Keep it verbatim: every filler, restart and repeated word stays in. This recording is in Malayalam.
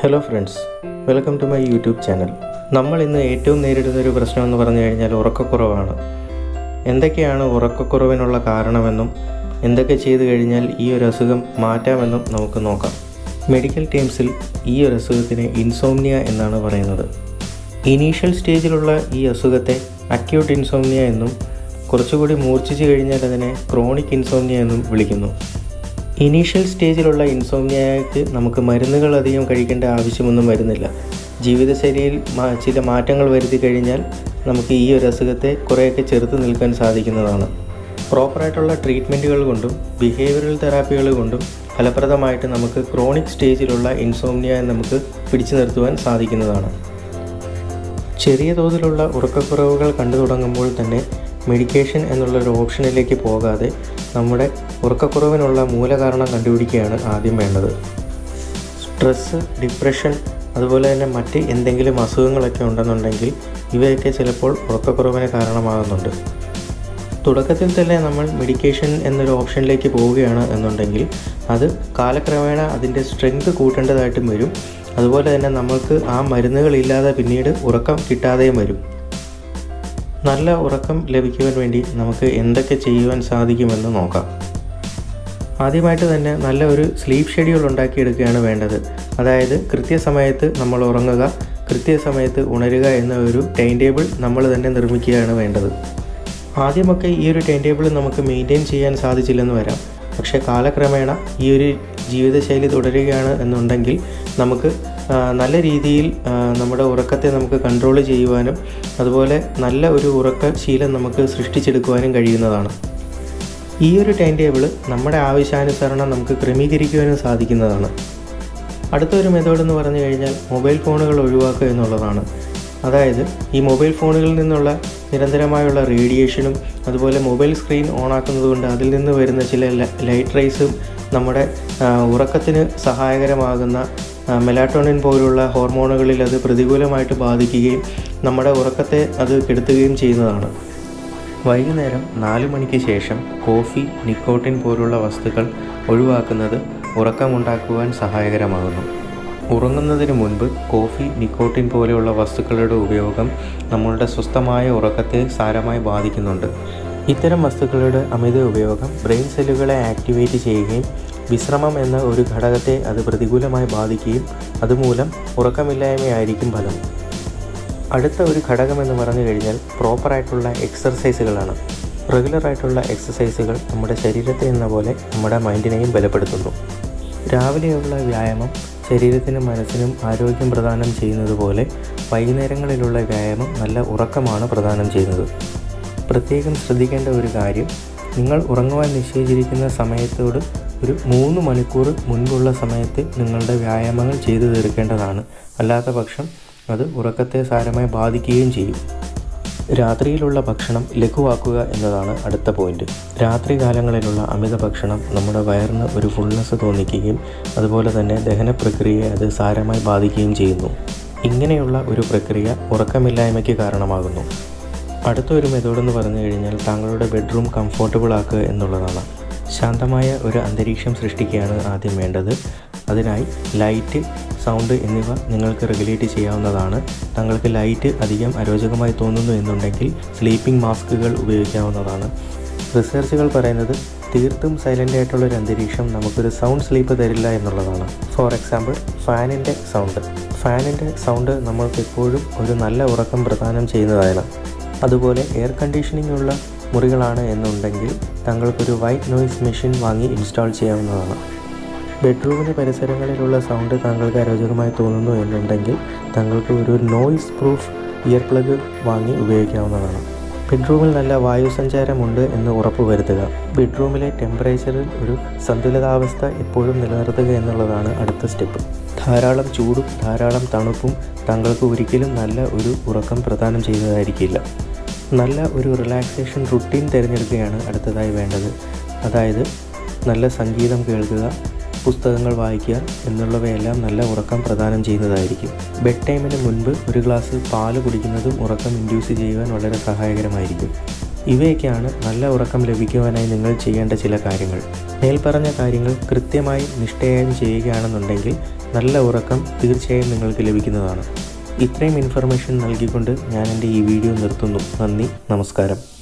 Hello friends, welcome to my YouTube channel. നമ്മൾ ഇന്ന് ഏറ്റവും നേരിടുന്നൊരു പ്രശ്നമെന്ന് പറഞ്ഞു കഴിഞ്ഞാൽ ഉറക്കക്കുറവാണ്. എന്തൊക്കെയാണ് ഉറക്കക്കുറവിനുള്ള കാരണമെന്നും എന്തൊക്കെ ചെയ്തു കഴിഞ്ഞാൽ ഈ ഒരു അസുഖം മാറ്റാമെന്നും നമുക്ക് നോക്കാം. മെഡിക്കൽ ടേംസിൽ ഈ ഒരു അസുഖത്തിന് ഇൻസോംനിയ എന്നാണ് പറയുന്നത്. ഇനീഷ്യൽ സ്റ്റേജിലുള്ള ഈ അസുഖത്തെ അക്യൂട്ട് ഇൻസോംനിയ എന്നും കുറച്ചുകൂടി മൂർച്ഛിച്ചു കഴിഞ്ഞാൽ അതിനെ ക്രോണിക് ഇൻസോംനിയ എന്നും വിളിക്കുന്നു. ഇനീഷ്യൽ സ്റ്റേജിലുള്ള ഇൻസോംനിയയ്ക്ക് നമുക്ക് മരുന്നുകൾ അധികം കഴിക്കേണ്ട ആവശ്യമൊന്നും വരുന്നില്ല. ജീവിതശൈലിയിൽ ചില മാറ്റങ്ങൾ വരുത്തി കഴിഞ്ഞാൽ നമുക്ക് ഈ ഒരു അസുഖത്തെ കുറേയൊക്കെ ചെറുത്ത് നിൽക്കാൻ സാധിക്കുന്നതാണ്. പ്രോപ്പറായിട്ടുള്ള ട്രീറ്റ്മെൻറ്റുകൾ കൊണ്ടും ബിഹേവിയറൽ തെറാപ്പികൾ കൊണ്ടും ഫലപ്രദമായിട്ട് നമുക്ക് ക്രോണിക് സ്റ്റേജിലുള്ള ഇൻസോംനിയ നമുക്ക് പിടിച്ചു നിർത്തുവാൻ സാധിക്കുന്നതാണ്. ചെറിയ തോതിലുള്ള ഉറക്കക്കുറവുകൾ കണ്ടു തുടങ്ങുമ്പോൾ തന്നെ മെഡിക്കേഷൻ എന്നുള്ളൊരു ഓപ്ഷനിലേക്ക് പോകാതെ നമ്മുടെ ഉറക്കക്കുറവിനുള്ള മൂലകാരണം കണ്ടുപിടിക്കുകയാണ് ആദ്യം വേണ്ടത്. സ്ട്രെസ്സ്, ഡിപ്രഷൻ, അതുപോലെ തന്നെ മറ്റ് എന്തെങ്കിലും അസുഖങ്ങളൊക്കെ ഉണ്ടെന്നുണ്ടെങ്കിൽ ഇവയൊക്കെ ചിലപ്പോൾ ഉറക്കക്കുറവിന് കാരണമാകുന്നുണ്ട്. തുടക്കത്തിൽ തന്നെ നമ്മൾ മെഡിക്കേഷൻ എന്നൊരു ഓപ്ഷനിലേക്ക് പോവുകയാണ് എന്നുണ്ടെങ്കിൽ അത് കാലക്രമേണ അതിൻ്റെ സ്ട്രെങ്ത് കൂട്ടേണ്ടതായിട്ടും വരും. അതുപോലെ തന്നെ നമ്മൾക്ക് ആ മരുന്നുകളില്ലാതെ പിന്നീട് ഉറക്കം കിട്ടാതെയും വരും. നല്ല ഉറക്കം ലഭിക്കുവാൻ വേണ്ടി നമുക്ക് എന്തൊക്കെ ചെയ്യുവാൻ സാധിക്കുമെന്ന് നോക്കാം. ആദ്യമായിട്ട് തന്നെ നല്ല ഒരു സ്ലീപ്പ് ഷെഡ്യൂൾ ഉണ്ടാക്കിയെടുക്കുകയാണ് വേണ്ടത്. അതായത് കൃത്യസമയത്ത് നമ്മൾ ഉറങ്ങുക, കൃത്യസമയത്ത് ഉണരുക എന്ന ഒരു ടൈം ടേബിൾ നമ്മൾ തന്നെ നിർമ്മിക്കുകയാണ് വേണ്ടത്. ആദ്യമൊക്കെ ഈ ഒരു ടൈം ടേബിൾ നമുക്ക് മെയിൻറ്റെയിൻ ചെയ്യാൻ സാധിച്ചില്ലെന്ന് വരാം. പക്ഷേ കാലക്രമേണ ഈ ഒരു ജീവിതശൈലി തുടരുകയാണ് എന്നുണ്ടെങ്കിൽ നമുക്ക് നല്ല രീതിയിൽ നമ്മുടെ ഉറക്കത്തെ നമുക്ക് കൺട്രോൾ ചെയ്യുവാനും അതുപോലെ നല്ല ഒരു ഉറക്ക ശീലം നമുക്ക് സൃഷ്ടിച്ചെടുക്കുവാനും കഴിയുന്നതാണ്. ഈ ഒരു ടൈം ടേബിൾ നമ്മുടെ ആവശ്യാനുസരണം നമുക്ക് ക്രമീകരിക്കുവാനും സാധിക്കുന്നതാണ്. അടുത്തൊരു മെത്തേഡ് എന്ന് പറഞ്ഞു കഴിഞ്ഞാൽ മൊബൈൽ ഫോണുകൾ ഒഴിവാക്കുക എന്നുള്ളതാണ്. അതായത് ഈ മൊബൈൽ ഫോണുകളിൽ നിന്നുള്ള നിരന്തരമായുള്ള റേഡിയേഷനും അതുപോലെ മൊബൈൽ സ്ക്രീൻ ഓണാക്കുന്നത് കൊണ്ട് അതിൽ നിന്ന് വരുന്ന ചില ലൈറ്റ് റേസും നമ്മുടെ ഉറക്കത്തിന് സഹായകരമാകുന്ന മെലാറ്റോണിൻ പോലുള്ള ഹോർമോണുകളിൽ അത് പ്രതികൂലമായിട്ട് ബാധിക്കുകയും നമ്മുടെ ഉറക്കത്തെ അത് കെടുത്തുകയും ചെയ്യുന്നതാണ്. വൈകുന്നേരം നാല് മണിക്ക് ശേഷം കോഫി, നിക്കോട്ടിൻ പോലുള്ള വസ്തുക്കൾ ഒഴിവാക്കുന്നത് ഉറക്കമുണ്ടാക്കുവാൻ സഹായകരമാകുന്നു. ഉറങ്ങുന്നതിന് മുൻപ് കോഫി, നിക്കോട്ടിൻ പോലെയുള്ള വസ്തുക്കളുടെ ഉപയോഗം നമ്മളുടെ സ്വസ്ഥമായ ഉറക്കത്തെ സാരമായി ബാധിക്കുന്നുണ്ട്. ഇത്തരം വസ്തുക്കളുടെ അമിത ഉപയോഗം ബ്രെയിൻ സെല്ലുകളെ ആക്ടിവേറ്റ് ചെയ്യുകയും വിശ്രമം എന്ന ഒരു ഘടകത്തെ അത് പ്രതികൂലമായി ബാധിക്കുകയും അതുമൂലം ഉറക്കമില്ലായ്മയായിരിക്കും ഫലം. അടുത്ത ഒരു ഘടകമെന്ന് പറഞ്ഞു കഴിഞ്ഞാൽ പ്രോപ്പറായിട്ടുള്ള എക്സർസൈസുകളാണ്. റെഗുലറായിട്ടുള്ള എക്സസൈസുകൾ നമ്മുടെ ശരീരത്തെ എന്ന പോലെ നമ്മുടെ മൈൻഡിനെയും ബലപ്പെടുത്തുന്നു. രാവിലെയുള്ള വ്യായാമം ശരീരത്തിനും മനസ്സിനും ആരോഗ്യം പ്രദാനം ചെയ്യുന്നത് പോലെ വൈകുന്നേരങ്ങളിലുള്ള വ്യായാമം നല്ല ഉറക്കമാണ് പ്രദാനം ചെയ്യുന്നത്. പ്രത്യേകം ശ്രദ്ധിക്കേണ്ട ഒരു കാര്യം, നിങ്ങൾ ഉറങ്ങുവാൻ നിശ്ചയിച്ചിരിക്കുന്ന സമയത്തോട് ഒരു മൂന്ന് മണിക്കൂർ മുൻപുള്ള സമയത്ത് നിങ്ങളുടെ വ്യായാമങ്ങൾ ചെയ്തു തീർക്കേണ്ടതാണ്. അല്ലാത്ത പക്ഷം അത് ഉറക്കത്തെ സാരമായി ബാധിക്കുകയും ചെയ്യും. രാത്രിയിലുള്ള ഭക്ഷണം ലഘുവാക്കുക എന്നതാണ് അടുത്ത പോയിന്റ്. രാത്രി കാലങ്ങളിലുള്ള അമിത ഭക്ഷണം നമ്മുടെ വയറിന് ഒരു ഫുൾനെസ് തോന്നിക്കുകയും അതുപോലെ തന്നെ ദഹന പ്രക്രിയയെ അത് സാരമായി ബാധിക്കുകയും ചെയ്യുന്നു. ഇങ്ങനെയുള്ള ഒരു പ്രക്രിയ ഉറക്കമില്ലായ്മയ്ക്ക് കാരണമാകുന്നു. അടുത്തൊരു മെത്തേഡ് എന്ന് പറഞ്ഞു കഴിഞ്ഞാൽ താങ്കളുടെ ബെഡ്റൂം കംഫോർട്ടബിൾ ആക്കുക എന്നുള്ളതാണ്. ശാന്തമായ ഒരു അന്തരീക്ഷം സൃഷ്ടിക്കുകയാണ് ആദ്യം വേണ്ടത്. അതിനായി ലൈറ്റ്, സൗണ്ട് എന്നിവ നിങ്ങൾക്ക് റെഗുലേറ്റ് ചെയ്യാവുന്നതാണ്. താങ്കൾക്ക് ലൈറ്റ് അധികം അരോചകമായി തോന്നുന്നു എന്നുണ്ടെങ്കിൽ സ്ലീപ്പിംഗ് മാസ്കുകൾ ഉപയോഗിക്കാവുന്നതാണ്. റിസർച്ചുകൾ പറയുന്നത് തീർത്തും സൈലൻ്റ് ആയിട്ടുള്ളൊരു അന്തരീക്ഷം നമുക്കൊരു സൗണ്ട് സ്ലീപ്പ് തരില്ല എന്നുള്ളതാണ്. ഫോർ എക്സാമ്പിൾ, ഫാനിൻ്റെ സൗണ്ട് ഫാനിൻ്റെ സൗണ്ട് നമ്മൾക്ക് എപ്പോഴും ഒരു നല്ല ഉറക്കം പ്രദാനം ചെയ്യുന്നതാണ്. അതുപോലെ എയർ കണ്ടീഷനിങ് ഉള്ള മുറികളാണ് എന്നുണ്ടെങ്കിൽ താങ്കൾക്കൊരു വൈറ്റ് നോയ്സ് മെഷീൻ വാങ്ങി ഇൻസ്റ്റാൾ ചെയ്യാവുന്നതാണ്. ബെഡ്റൂമിൻ്റെ പരിസരങ്ങളിലുള്ള സൗണ്ട് താങ്കൾക്ക് അരോചകമായി തോന്നുന്നു എന്നുണ്ടെങ്കിൽ താങ്കൾക്ക് ഒരു നോയ്സ് പ്രൂഫ് ഇയർ പ്ലഗ് വാങ്ങി ഉപയോഗിക്കാവുന്നതാണ്. ബെഡ്റൂമിൽ നല്ല വായുസഞ്ചാരമുണ്ട് എന്ന് ഉറപ്പുവരുത്തുക. ബെഡ്റൂമിലെ ടെമ്പറേച്ചറിൽ ഒരു സന്തുലിതാവസ്ഥ എപ്പോഴും നിലനിർത്തുക എന്നുള്ളതാണ് അടുത്ത സ്റ്റെപ്പ്. ധാരാളം ചൂടും ധാരാളം തണുപ്പും താങ്കൾക്ക് ഒരിക്കലും നല്ല ഒരു ഉറക്കം പ്രദാനം ചെയ്യുന്നതായിരിക്കില്ല. നല്ല ഒരു റിലാക്സേഷൻ റുട്ടീൻ തിരഞ്ഞെടുക്കുകയാണ് അടുത്തതായി വേണ്ടത്. അതായത് നല്ല സംഗീതം കേൾക്കുക, പുസ്തകങ്ങൾ വായിക്കുക എന്നുള്ളവയെല്ലാം നല്ല ഉറക്കം പ്രദാനം ചെയ്യുന്നതായിരിക്കും. ബെഡ് ടൈമിന് മുൻപ് ഒരു ഗ്ലാസ് പാല് കുടിക്കുന്നതും ഉറക്കം ഇൻഡ്യൂസ് ചെയ്യുവാൻ വളരെ സഹായകരമായിരിക്കും. ഇവയൊക്കെയാണ് നല്ല ഉറക്കം ലഭിക്കുവാനായി നിങ്ങൾ ചെയ്യേണ്ട ചില കാര്യങ്ങൾ. മേൽപ്പറഞ്ഞ കാര്യങ്ങൾ കൃത്യമായി നിഷ്ഠയായും ചെയ്യുകയാണെന്നുണ്ടെങ്കിൽ നല്ല ഉറക്കം തീർച്ചയായും നിങ്ങൾക്ക് ലഭിക്കുന്നതാണ്. ഇത്രയും ഇൻഫർമേഷൻ നൽകിക്കൊണ്ട് ഞാൻ എൻ്റെ ഈ വീഡിയോ നിർത്തുന്നു. നന്ദി, നമസ്കാരം.